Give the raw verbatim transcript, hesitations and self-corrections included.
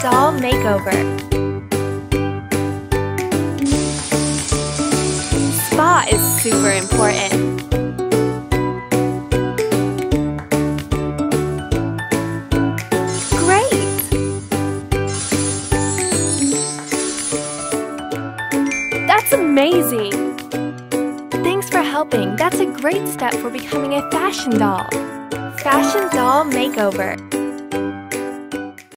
doll makeover. Spa is super important. Great! That's amazing! Thanks for helping. That's a great step for becoming a fashion doll. Fashion doll makeover.